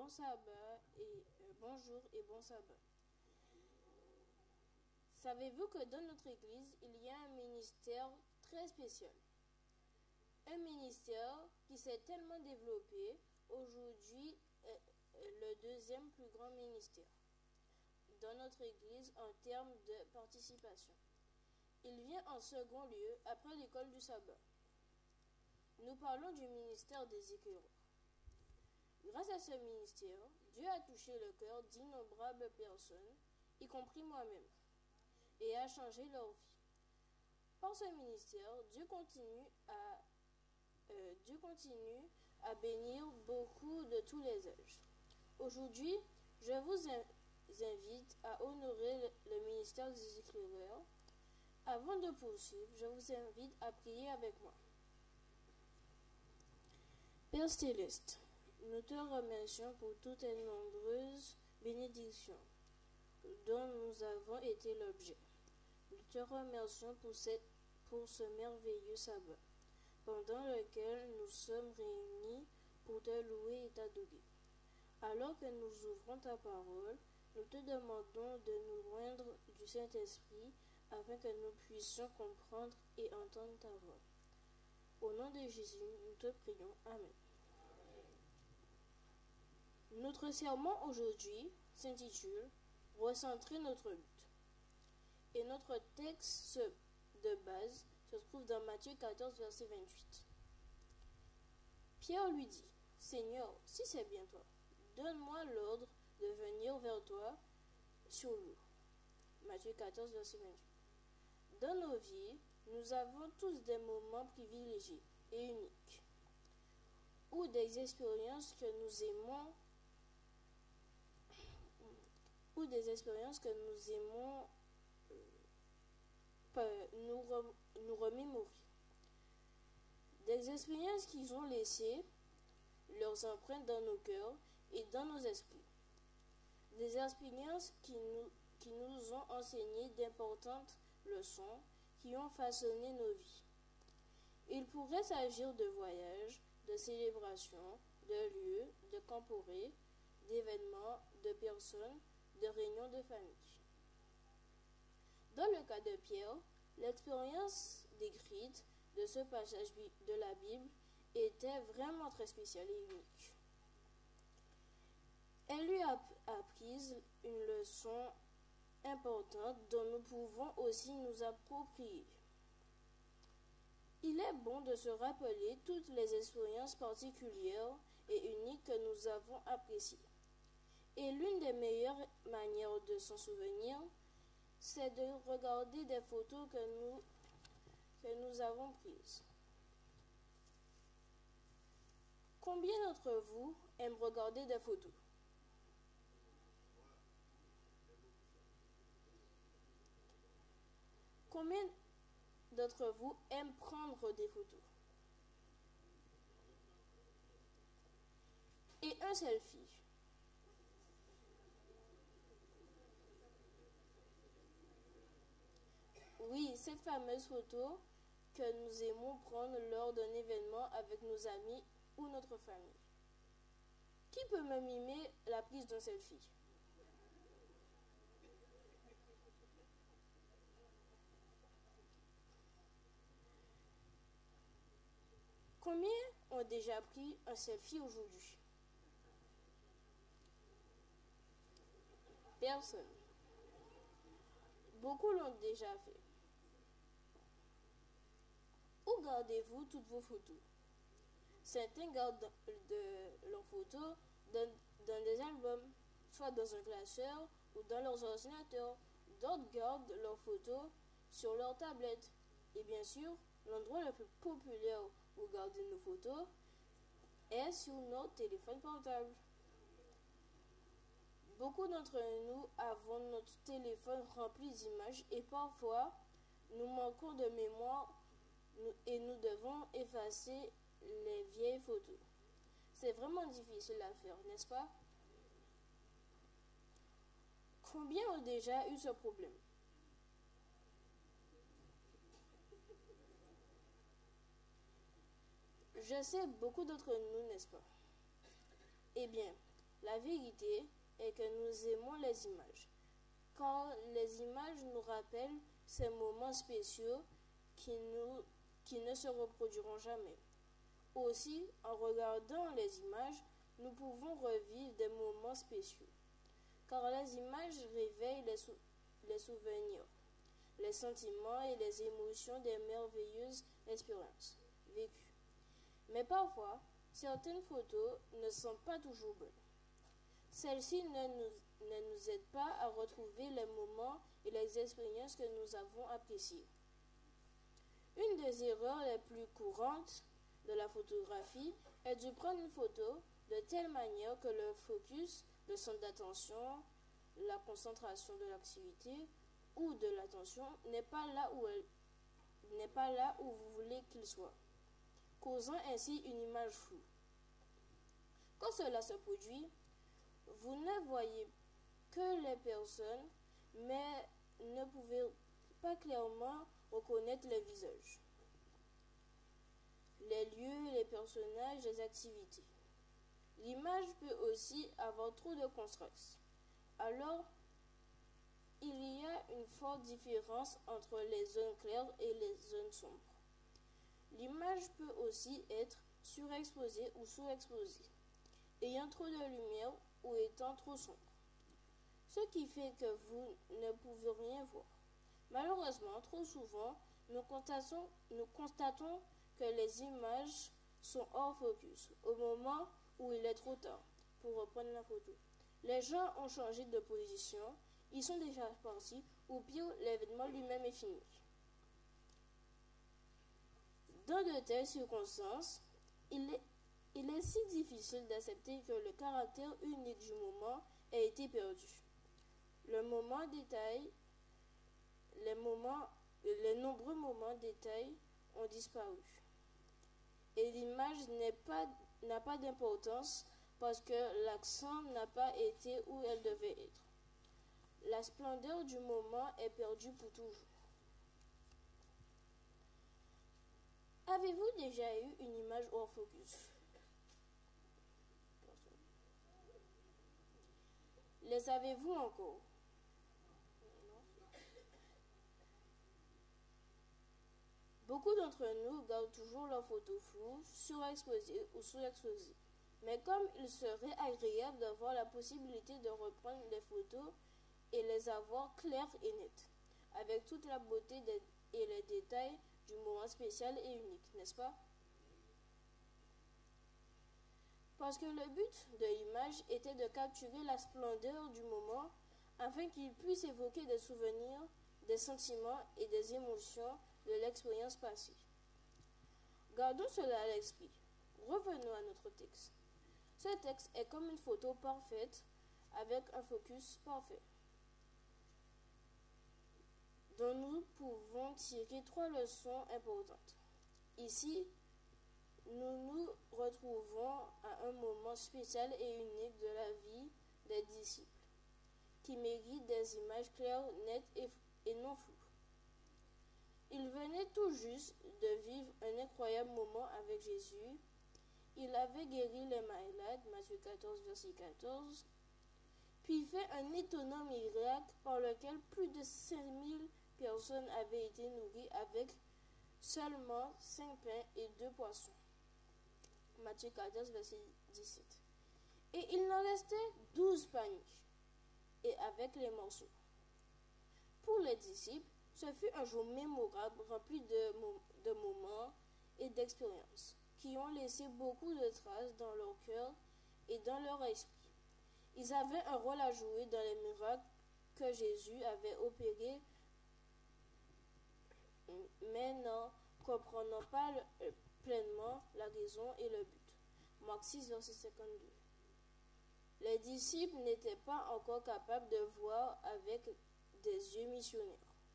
sabbat et bonjour et bon sabbat. Savez-vous que dans notre église, il y a un ministère très spécial? Un ministère qui s'est tellement développé, aujourd'hui est le deuxième plus grand ministère dans notre église en termes de participation. Il vient en second lieu après l'école du sabbat. Nous parlons du ministère des éclaireurs. Grâce à ce ministère, Dieu a touché le cœur d'innombrables personnes, y compris moi-même, et a changé leur vie. Par ce ministère, Dieu continue à bénir beaucoup de tous les âges. Aujourd'hui, je vous invite à honorer le ministère des éclaireurs. Avant de poursuivre, je vous invite à prier avec moi. Père Céleste, nous te remercions pour toutes les nombreuses bénédictions dont nous avons été l'objet. Nous te remercions pour ce merveilleux sabbat, pendant lequel nous sommes réunis pour te louer et t'adorer. Alors que nous ouvrons ta parole, nous te demandons de nous joindre du Saint-Esprit afin que nous puissions comprendre et entendre ta voix. Au nom de Jésus, nous te prions. Amen. Notre sermon aujourd'hui s'intitule « Recentrer notre but ». Et notre texte de base se trouve dans Matthieu 14, verset 28. Pierre lui dit « Seigneur, si c'est bien toi, donne-moi l'ordre de venir vers toi sur l'eau. » Matthieu 14, verset 28. Dans nos vies, nous avons tous des moments privilégiés et uniques, ou des expériences que nous aimons nous remémorer. Des expériences qui ont laissé leurs empreintes dans nos cœurs et dans nos esprits. Des expériences qui nous ont enseigné d'importantes leçons qui ont façonné nos vies. Il pourrait s'agir de voyages, de célébrations, de lieux, de temporées, d'événements, de personnes, de réunions de famille. Dans le cas de Pierre, l'expérience décrite de ce passage de la Bible était vraiment très spéciale et unique. Elle lui a appris une leçon importante dont nous pouvons aussi nous approprier. Il est bon de se rappeler toutes les expériences particulières et uniques que nous avons appréciées. Et l'une des meilleures manières de s'en souvenir, c'est de regarder des photos que nous avons prises. Combien d'entre vous aiment regarder des photos? Combien d'entre vous aiment prendre des photos? Et un selfie. Oui, cette fameuse photo que nous aimons prendre lors d'un événement avec nos amis ou notre famille. Qui peut me mimer la prise d'un selfie? Combien ont déjà pris un selfie aujourd'hui? Personne. Beaucoup l'ont déjà fait. Où gardez-vous toutes vos photos? Certains gardent leurs photos dans des albums, soit dans un classeur ou dans leurs ordinateurs. D'autres gardent leurs photos sur leur tablette. Et bien sûr, l'endroit le plus populaire où garder nos photos est sur notre téléphone portable. Beaucoup d'entre nous avons notre téléphone rempli d'images et parfois nous manquons de mémoire et nous devons effacer les vieilles photos. C'est vraiment difficile à faire, n'est-ce pas? Combien ont déjà eu ce problème? Je sais beaucoup d'entre nous, n'est-ce pas? Eh bien, La vérité est que nous aimons les images, car les images nous rappellent ces moments spéciaux qui ne se reproduiront jamais. Aussi, en regardant les images, nous pouvons revivre des moments spéciaux, car les images réveillent les souvenirs, les sentiments et les émotions des merveilleuses expériences vécues. Mais parfois, certaines photos ne sont pas toujours bonnes. Celles-ci ne nous aident pas à retrouver les moments et les expériences que nous avons appréciées. Une des erreurs les plus courantes de la photographie est de prendre une photo de telle manière que le focus, le centre d'attention, la concentration de l'activité ou de l'attention n'est pas là où vous voulez qu'il soit, causant ainsi une image floue. Quand cela se produit, vous ne voyez que les personnes, mais ne pouvez pas clairement reconnaître les visages, les lieux, les personnages, les activités. L'image peut aussi avoir trop de contraste. Alors, il y a une forte différence entre les zones claires et les zones sombres. L'image peut aussi être surexposée ou sous-exposée, ayant trop de lumière ou étant trop sombre, ce qui fait que vous ne pouvez rien voir. Malheureusement, trop souvent, nous constatons que les images sont hors focus au moment où il est trop tard pour reprendre la photo. Les gens ont changé de position, ils sont déjà partis, ou pire, l'événement lui-même est fini. Dans de telles circonstances, il est si difficile d'accepter que le caractère unique du moment ait été perdu. Le moment détail, les nombreux moments détails ont disparu. Et l'image n'a pas d'importance parce que l'accent n'a pas été où elle devait être. La splendeur du moment est perdue pour toujours. Avez-vous déjà eu une image hors focus? Les avez-vous encore? Beaucoup d'entre nous gardent toujours leurs photos floues, surexposées ou sous-exposées. Mais comme il serait agréable d'avoir la possibilité de reprendre les photos et les avoir claires et nettes, avec toute la beauté et les détails du moment spécial et unique, n'est-ce pas? Parce que le but de l'image était de capturer la splendeur du moment afin qu'il puisse évoquer des souvenirs, des sentiments et des émotions de l'expérience passée. Gardons cela à l'esprit. Revenons à notre texte. Ce texte est comme une photo parfaite avec un focus parfait, dont nous pouvons tirer 3 leçons importantes. Ici, nous nous retrouvons à un moment spécial et unique de la vie des disciples, qui méritent des images claires, nettes et non floues. Ils venaient tout juste de vivre un incroyable moment avec Jésus. Il avait guéri les malades, Matthieu 14, verset 14, puis fait un étonnant miracle par lequel plus de 5000 personnes avaient été nourries avec seulement 5 pains et 2 poissons. Matthieu 14, verset 17. Et il en restait 12 paniers, et avec les morceaux. Pour les disciples, ce fut un jour mémorable, rempli de moments et d'expériences qui ont laissé beaucoup de traces dans leur cœur et dans leur esprit. Ils avaient un rôle à jouer dans les miracles que Jésus avait opérés, mais n'en comprenant pas pleinement la raison et le but. Marc 6, verset 52. Les disciples n'étaient pas encore capables de voir avec des yeux missionnaires.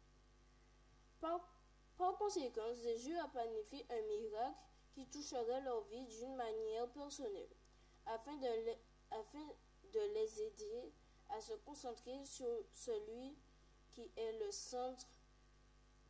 Par conséquent, Jésus a planifié un miracle qui toucherait leur vie d'une manière personnelle, afin de les aider à se concentrer sur celui qui est le centre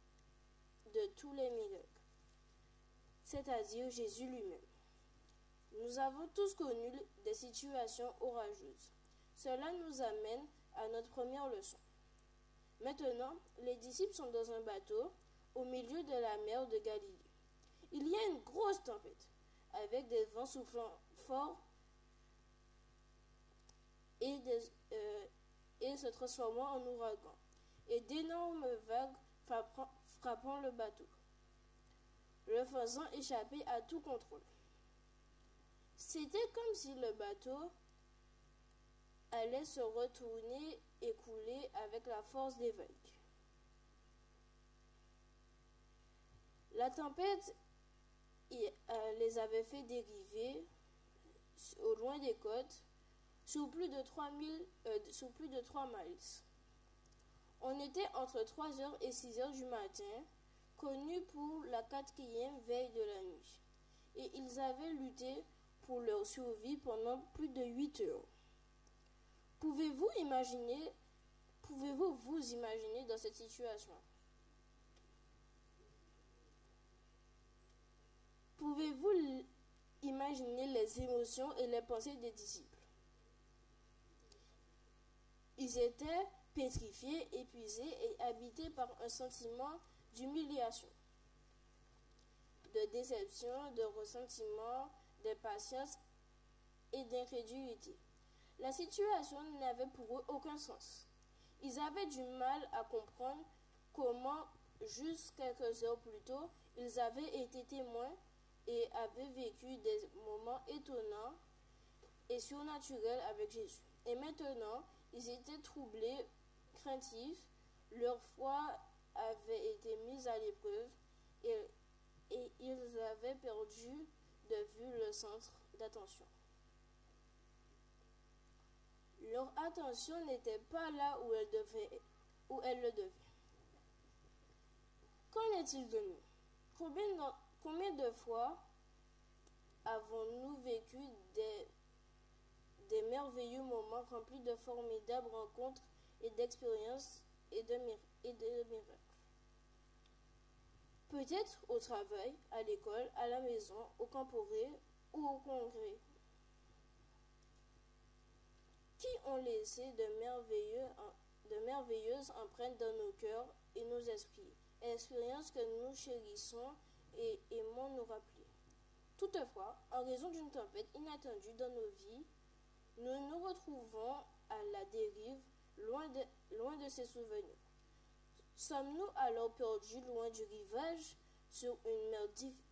de tous les miracles, c'est-à-dire Jésus lui-même. Nous avons tous connu des situations orageuses. Cela nous amène à notre première leçon. Maintenant, les disciples sont dans un bateau au milieu de la mer de Galilée. Il y a une grosse tempête, avec des vents soufflant fort et se transformant en ouragan, et d'énormes vagues frappant le bateau, le faisant échapper à tout contrôle. C'était comme si le bateau allait se retourner et couler avec la force des vagues. La tempête les avait fait dériver au loin des côtes sous plus de 3 miles. On était entre 3h et 6h du matin, connus pour la 4e veille de la nuit, et ils avaient lutté pour leur survie pendant plus de 8 heures. Pouvez-vous vous imaginer dans cette situation? Pouvez-vous imaginer les émotions et les pensées des disciples? Ils étaient pétrifiés, épuisés et habités par un sentiment d'humiliation, de déception, de ressentiment, d'impatience et d'incrédulité. La situation n'avait pour eux aucun sens. Ils avaient du mal à comprendre comment, juste quelques heures plus tôt, ils avaient été témoins et avaient vécu des moments étonnants et surnaturels avec Jésus. Et maintenant, ils étaient troublés, craintifs, leur foi avait été mise à l'épreuve et ils avaient perdu de vue le centre d'attention. Leur attention n'était pas là où elle le devait. Qu'en est-il de nous? Combien de fois avons-nous vécu des merveilleux moments remplis de formidables rencontres et d'expériences et de miracles? Peut-être au travail, à l'école, à la maison, au camporé ou au congrès. Qui ont laissé de merveilleuses empreintes dans nos cœurs et nos esprits, expériences que nous chérissons et aimons nous rappeler. Toutefois, en raison d'une tempête inattendue dans nos vies, nous nous retrouvons à la dérive, loin de ces souvenirs. Sommes-nous alors perdus loin du rivage, sur une mer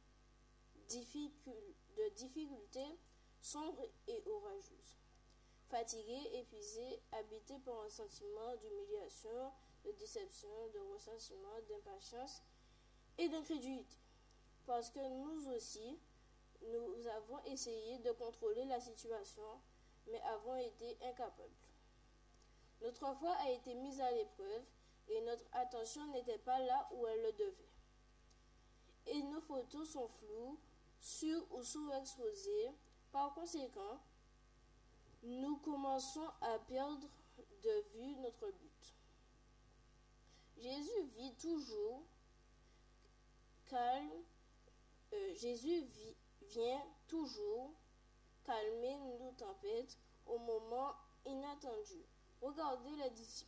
de difficultés sombres et orageuses? Fatigués, épuisés, habités par un sentiment d'humiliation, de déception, de ressentiment, d'impatience et d'incrédulité. Parce que nous aussi, nous avons essayé de contrôler la situation, mais avons été incapables. Notre foi a été mise à l'épreuve et notre attention n'était pas là où elle le devait. Et nos photos sont floues, sur- ou sous-exposées. Par conséquent, nous commençons à perdre de vue notre but. Jésus vient toujours calmer nos tempêtes au moment inattendu. Regardez les disciples.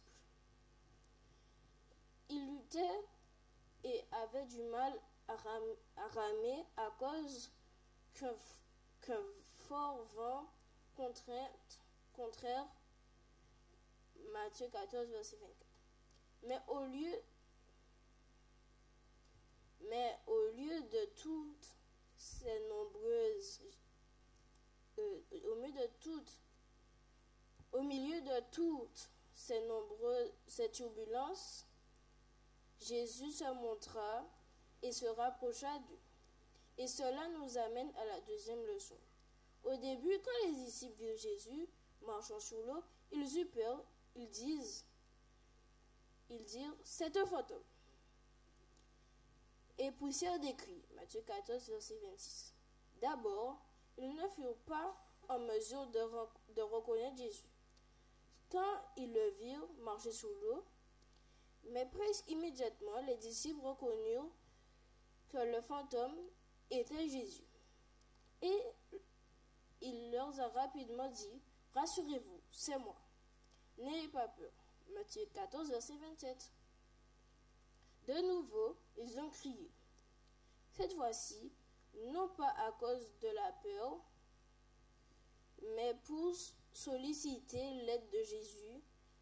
Ils luttaient et avaient du mal à ramer à cause qu'un fort vent contraire, Matthieu 14, verset 24. Mais au lieu de toutes ces nombreuses, au milieu de toutes ces turbulences, Jésus se montra et se rapprocha d'eux. Et cela nous amène à la deuxième leçon. Au début, quand les disciples virent Jésus marchant sur l'eau, ils eurent peur. Ils dirent, c'est un fantôme. Et poussèrent des cris. Matthieu 14, verset 26. D'abord, ils ne furent pas en mesure de reconnaître Jésus quand ils le virent marcher sur l'eau, mais presque immédiatement, les disciples reconnurent que le fantôme était Jésus. Et il leur a rapidement dit, « Rassurez-vous, c'est moi. N'ayez pas peur. » Matthieu 14, verset 27. De nouveau, ils ont crié. Cette fois-ci, non pas à cause de la peur, mais pour solliciter l'aide de Jésus,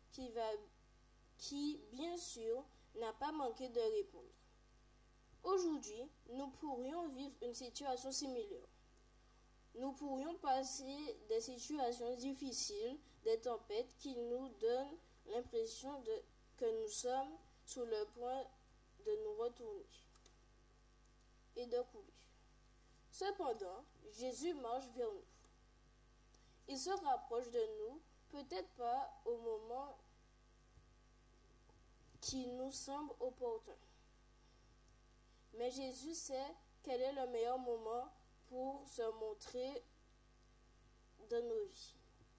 qui bien sûr, n'a pas manqué de répondre. Aujourd'hui, nous pourrions vivre une situation similaire. Nous pourrions passer des situations difficiles, des tempêtes qui nous donnent l'impression que nous sommes sur le point de nous retourner et de couler. Cependant, Jésus marche vers nous. Il se rapproche de nous, peut-être pas au moment qui nous semble opportun. Mais Jésus sait quel est le meilleur moment pour se montrer dans nos vies.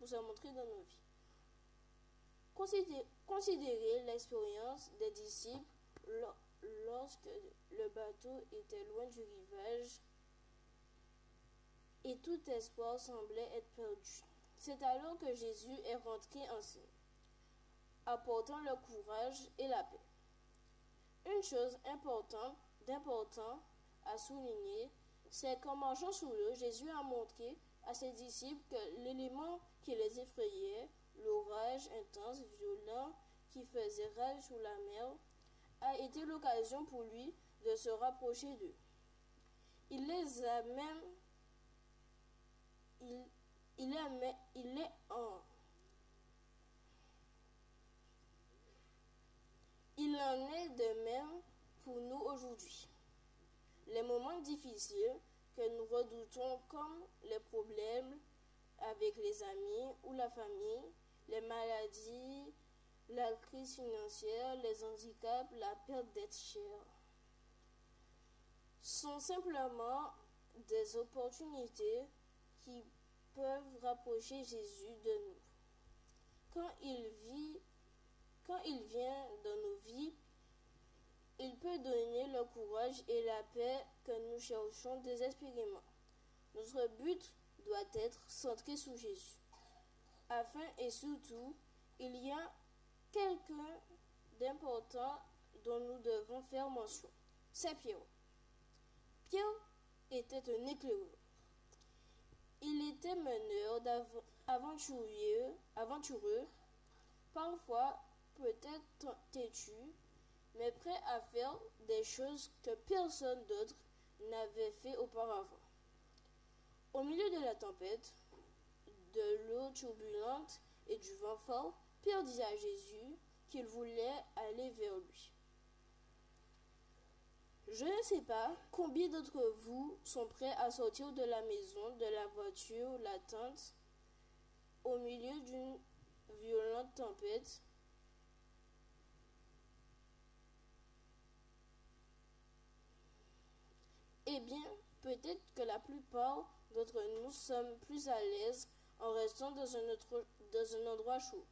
Considérez l'expérience des disciples lorsque le bateau était loin du rivage et tout espoir semblait être perdu. C'est alors que Jésus est rentré en scène, apportant le courage et la paix. Une chose d'important à souligner, c'est qu'en marchant sur l'eau, Jésus a montré à ses disciples que l'élément qui les effrayait, l'orage intense, violent, qui faisait rage sur la mer, a été l'occasion pour lui de se rapprocher d'eux. Il les a même il en est de même pour nous aujourd'hui. Les moments difficiles que nous redoutons comme les problèmes avec les amis ou la famille, les maladies, la crise financière, les handicaps, la perte d'être cher, sont simplement des opportunités qui peuvent rapprocher Jésus de nous. Quand il vient dans nos vies, il peut donner le courage et la paix que nous cherchons désespérément. Notre but doit être centré sur Jésus. Afin et surtout, il y a quelqu'un d'important dont nous devons faire mention. C'est Pierre. Pierre était un éclaireur. Il était meneur aventureux, parfois peut-être têtu, mais prêt à faire des choses que personne d'autre n'avait fait auparavant. Au milieu de la tempête, de l'eau turbulente et du vent fort, Pierre dit à Jésus qu'il voulait aller vers lui. Je ne sais pas combien d'entre vous sont prêts à sortir de la maison, de la voiture, la tente, au milieu d'une violente tempête. Eh bien, peut-être que la plupart d'entre nous sommes plus à l'aise en restant dans un endroit chaud,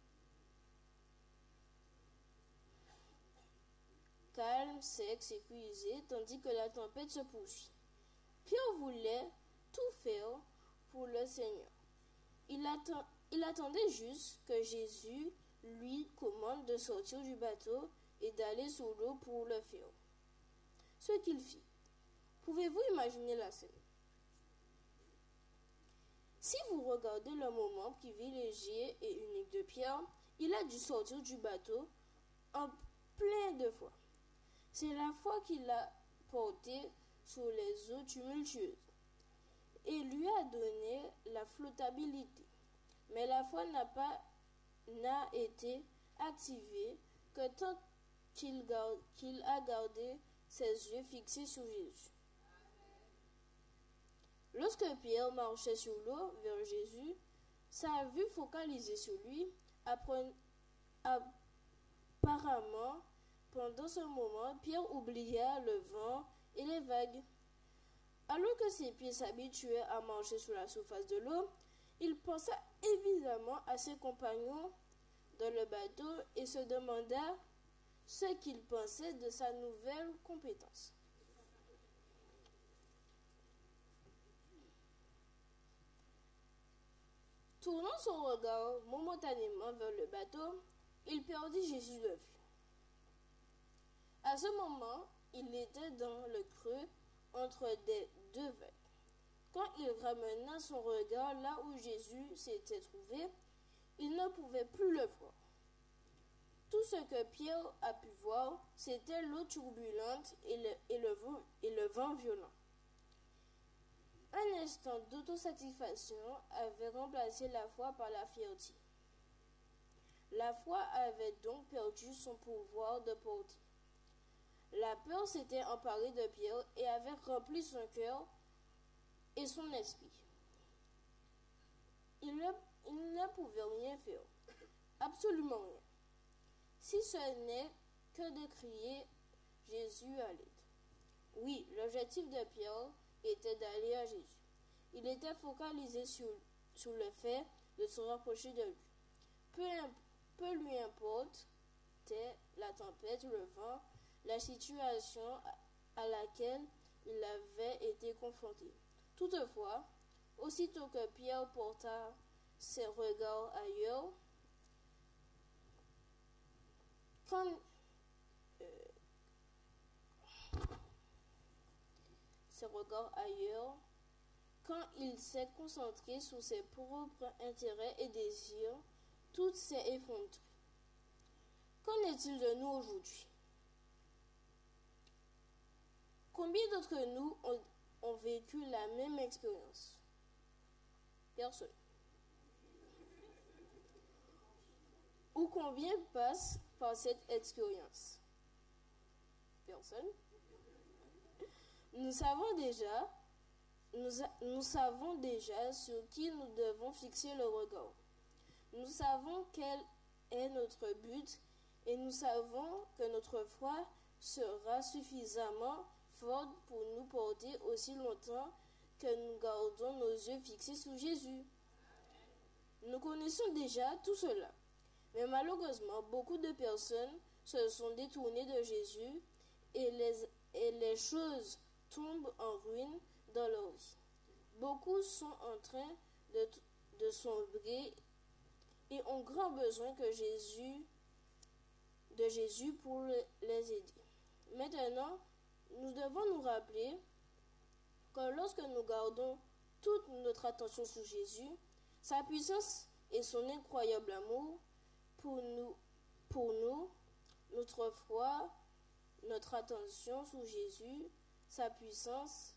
calme, sec, sécurisé, tandis que la tempête se poursuit. Pierre voulait tout faire pour le Seigneur. Il attendait juste que Jésus lui commande de sortir du bateau et d'aller sur l'eau pour le faire. Ce qu'il fit. Pouvez-vous imaginer la scène? Si vous regardez le moment privilégié et unique de Pierre, il a dû sortir du bateau en plein de foi. C'est la foi qu'il a portée sur les eaux tumultueuses et lui a donné la flottabilité. Mais la foi n'a été activée que tant qu'il a gardé ses yeux fixés sur Jésus. Lorsque Pierre marchait sur l'eau vers Jésus, sa vue focalisée sur lui, apparemment, pendant ce moment, Pierre oublia le vent et les vagues. Alors que ses pieds s'habituaient à marcher sur la surface de l'eau, il pensa évidemment à ses compagnons dans le bateau et se demanda ce qu'ils pensaient de sa nouvelle compétence. Tournant son regard momentanément vers le bateau, il perdit Jésus de vue. À ce moment, il était dans le creux entre deux vagues. Quand il ramena son regard là où Jésus s'était trouvé, il ne pouvait plus le voir. Tout ce que Pierre a pu voir, c'était l'eau turbulente et le vent violent. Un instant d'autosatisfaction avait remplacé la foi par la fierté. La foi avait donc perdu son pouvoir de porter. La peur s'était emparée de Pierre et avait rempli son cœur et son esprit. Il ne pouvait rien faire, absolument rien, si ce n'est que de crier Jésus à l'aide. Oui, l'objectif de Pierre était d'aller à Jésus. Il était focalisé sur le fait de se rapprocher de lui. Peu lui importait la tempête, le vent, la situation à laquelle il avait été confronté. Toutefois, aussitôt que Pierre porta ses regards ailleurs, quand il s'est concentré sur ses propres intérêts et désirs, tout s'est effondré. Qu'en est-il de nous aujourd'hui? Combien d'entre nous ont vécu la même expérience? Personne. Ou combien passent par cette expérience? Personne. Nous savons déjà sur qui nous devons fixer le regard. Nous savons quel est notre but et nous savons que notre foi sera suffisamment forte pour nous porter aussi longtemps que nous gardons nos yeux fixés sur Jésus. Nous connaissons déjà tout cela, mais malheureusement, beaucoup de personnes se sont détournées de Jésus et les choses tombent en ruine dans leur vie. Beaucoup sont en train de sombrer et ont grand besoin de Jésus pour les aider. Maintenant, nous devons nous rappeler que lorsque nous gardons toute notre attention sur Jésus, sa puissance et son incroyable amour pour nous, notre foi, notre attention sur Jésus, sa puissance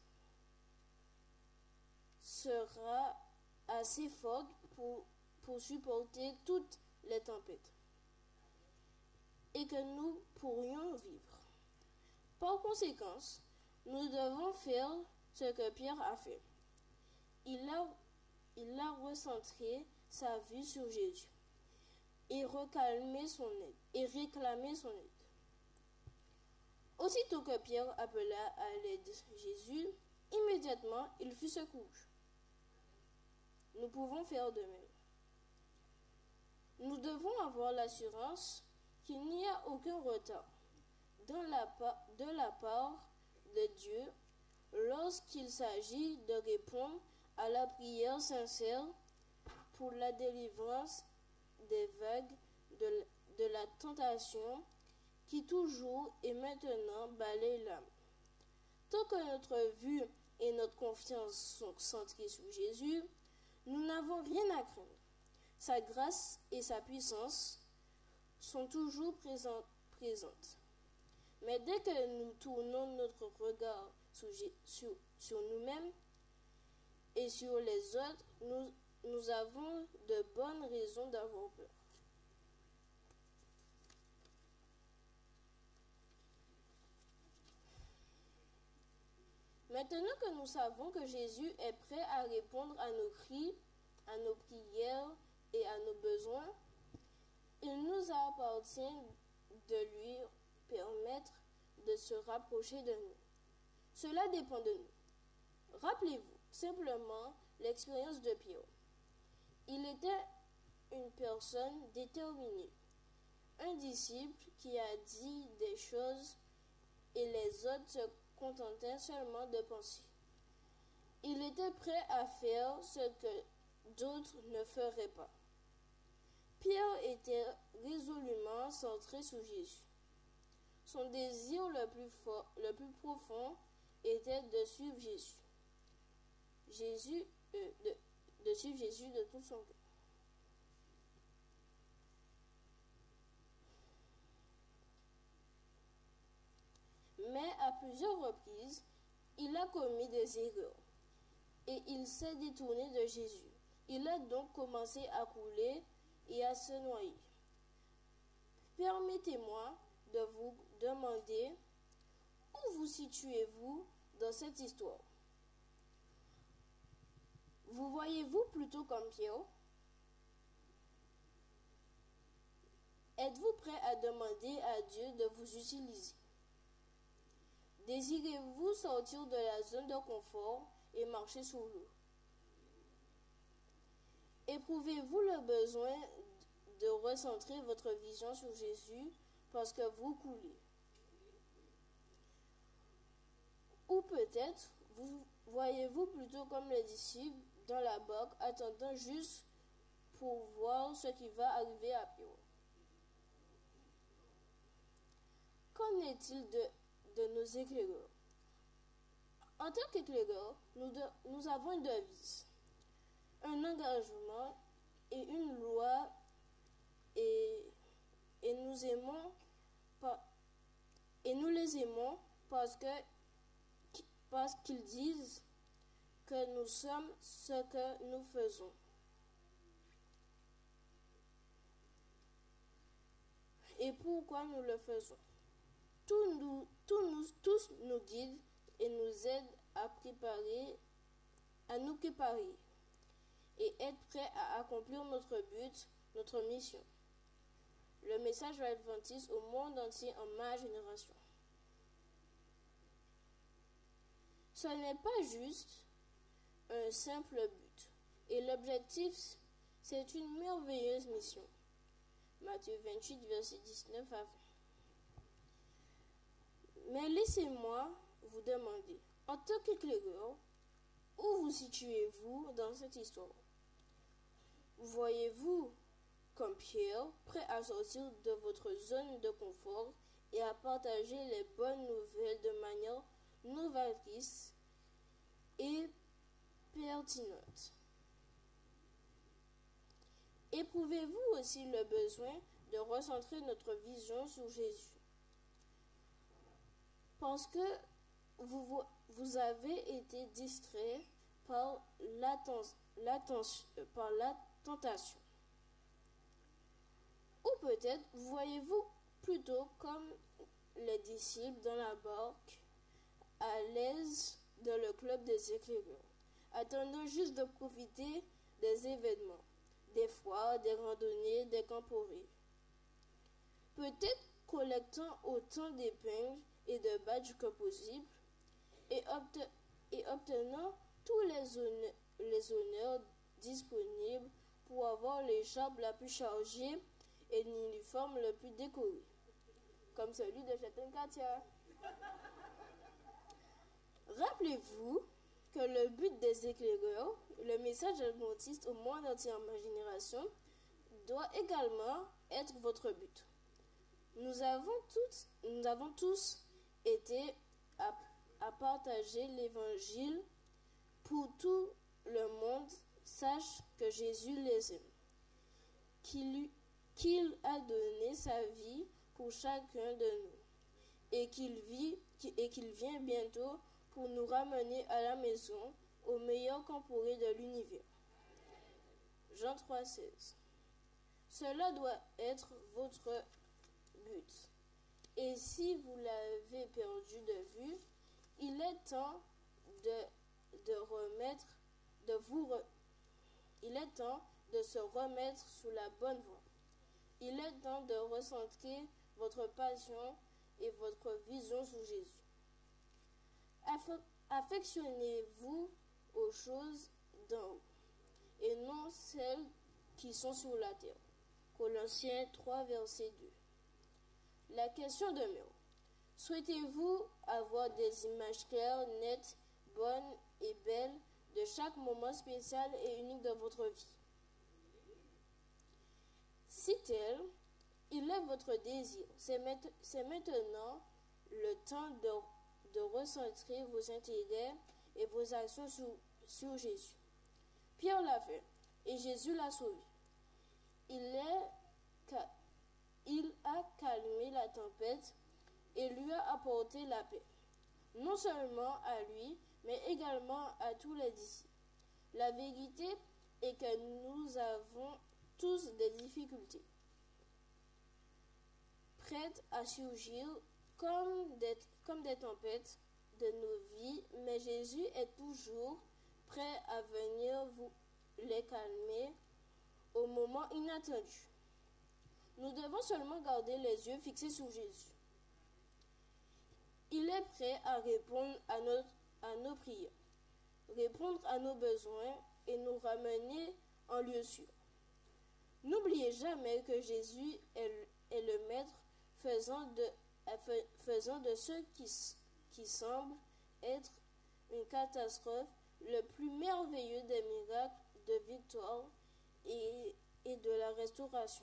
sera assez forte pour supporter toutes les tempêtes et que nous pourrions vivre. Par conséquent, nous devons faire ce que Pierre a fait. Il a recentré sa vue sur Jésus et réclamé son aide. Aussitôt que Pierre appela à l'aide Jésus, immédiatement il fut secouru. Nous pouvons faire de même. Nous devons avoir l'assurance qu'il n'y a aucun retard de la part de Dieu lorsqu'il s'agit de répondre à la prière sincère pour la délivrance des vagues de la tentation qui toujours et maintenant balaye l'âme. Tant que notre vue et notre confiance sont centrées sur Jésus, nous n'avons rien à craindre. Sa grâce et sa puissance sont toujours présentes. Mais dès que nous tournons notre regard sur nous-mêmes et sur les autres, nous avons de bonnes raisons d'avoir peur. Maintenant que nous savons que Jésus est prêt à répondre à nos cris, à nos prières et à nos besoins, il nous appartient de lui permettre de se rapprocher de nous. Cela dépend de nous. Rappelez-vous simplement l'expérience de Pierre. Il était une personne déterminée, un disciple qui a dit des choses et les autres se contentaient seulement de penser. Il était prêt à faire ce que d'autres ne feraient pas. Pierre était résolument centré sur Jésus. Son désir le plus profond était de suivre Jésus. De suivre Jésus de tout son cœur. Mais à plusieurs reprises, il a commis des erreurs et il s'est détourné de Jésus. Il a donc commencé à couler et à se noyer. Permettez-moi de vous demander où vous situez-vous dans cette histoire. Vous voyez-vous plutôt comme Pierre? Êtes-vous prêt à demander à Dieu de vous utiliser? Désirez-vous sortir de la zone de confort et marcher sur l'eau? Éprouvez-vous le besoin de recentrer votre vision sur Jésus parce que vous coulez? Ou peut-être vous voyez-vous plutôt comme les disciples dans la barque attendant juste pour voir ce qui va arriver à Pierre? Qu'en est-il de nos éclaireurs? En tant qu'éclaireurs, nous avons une devise, un engagement et une loi et nous les aimons parce qu'ils disent que nous sommes ce que nous faisons. Et pourquoi nous le faisons? Tous nous guident et nous aident à nous préparer et être prêts à accomplir notre but, notre mission. Le message adventiste au monde entier en ma génération. Ce n'est pas juste un simple but. Et l'objectif, c'est une merveilleuse mission. Matthieu 28, verset 19 à 20. Mais laissez-moi vous demander, en tant qu'éclaireur, où vous situez-vous dans cette histoire? Voyez-vous comme Pierre, prêt à sortir de votre zone de confort et à partager les bonnes nouvelles de manière novatrice et pertinente? Éprouvez-vous aussi le besoin de recentrer notre vision sur Jésus? Parce que vous avez été distrait par la tentation. Ou peut-être voyez-vous plutôt comme les disciples dans la barque, à l'aise dans le club des éclaireurs, attendant juste de profiter des événements, des foires, des randonnées, des camporées. Peut-être collectant autant d'épingles et de badges que possible et obtenant tous les honneurs disponibles pour avoir l'écharpe la plus chargée et l'uniforme le plus décoré, comme celui de Châtelaine Katia. Rappelez-vous que le but des éclaireurs, le message adventiste au monde entier en ma génération, doit également être votre but. Nous avons tous été à partager l'évangile pour tout le monde sache que Jésus les aime, qu'il a donné sa vie pour chacun de nous et qu'il vient bientôt pour nous ramener à la maison au meilleur camporé de l'univers. Jean 3,16. Cela doit être votre but. Et si vous l'avez perdu de vue, il est temps il est temps de se remettre sur la bonne voie. Il est temps de recentrer votre passion et votre vision sur Jésus. Affectionnez-vous aux choses d'en haut et non celles qui sont sur la terre. Colossiens 3, verset 2. La question demeure. Souhaitez-vous avoir des images claires, nettes, bonnes et belles de chaque moment spécial et unique de votre vie. Si tel, il est votre désir, c'est maintenant le temps de recentrer vos intérêts et vos actions sur Jésus. Pierre l'a fait et Jésus l'a sauvé. Il a calmé la tempête et lui a apporté la paix, non seulement à lui, mais également à tous les disciples. La vérité est que nous avons tous des difficultés, prêtes à surgir comme des tempêtes de nos vies, mais Jésus est toujours prêt à venir vous les calmer au moment inattendu. Nous devons seulement garder les yeux fixés sur Jésus. Il est prêt à répondre à nos prières, répondre à nos besoins et nous ramener en lieu sûr. N'oubliez jamais que Jésus est le Maître faisant de ce qui semble être une catastrophe le plus merveilleux des miracles de victoire et de la restauration.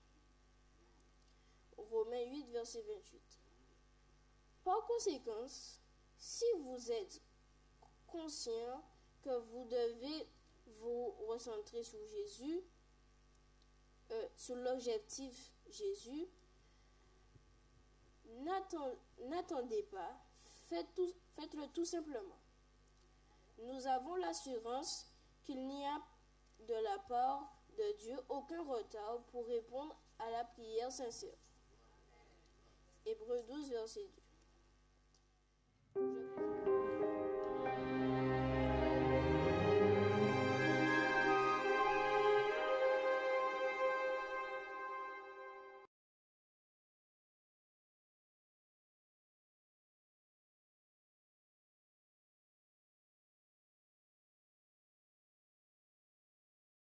Romains 8, verset 28. Par conséquent, si vous êtes conscient que vous devez vous recentrer sur Jésus, sur l'objectif Jésus, n'attendez pas, faites-le tout simplement. Nous avons l'assurance qu'il n'y a de la part de Dieu aucun retard pour répondre à la prière sincère. Hébreux 12, verset 2.